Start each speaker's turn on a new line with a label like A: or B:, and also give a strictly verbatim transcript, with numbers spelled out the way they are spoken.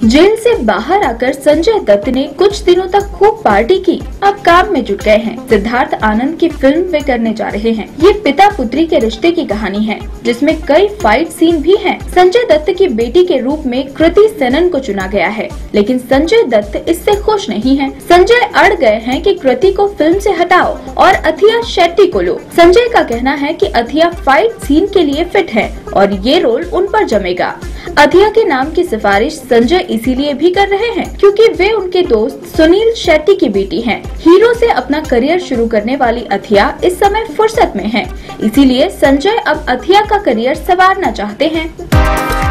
A: Jail से बाहर आकर संजय दत्त ने कुछ दिनों तक खूब पार्टी की, अब काम में जुट गए हैं। सिद्धार्थ आनंद की फिल्म वे करने जा रहे हैं। ये पिता पुत्री के रिश्ते की कहानी है, जिसमें कई फाइट सीन भी हैं। संजय दत्त की बेटी के रूप में कृति सेनन को चुना गया है, लेकिन संजय दत्त इससे खुश नहीं है। संजय अड़ गए हैं कि कृति को फिल्म से हटाओ और अथिया शेट्टी को लो। संजय का कहना है कि अथिया फाइट सीन के लिए फिट है और ये रोल उन पर जमेगा। अथिया के नाम की सिफारिश संजय इसीलिए भी कर रहे हैं क्योंकि वे उनके दोस्त सुनील शेट्टी की बेटी हैं। हीरो से अपना करियर शुरू करने वाली अथिया इस समय फुर्सत में हैं, इसीलिए संजय अब अथिया का करियर संवारना चाहते हैं।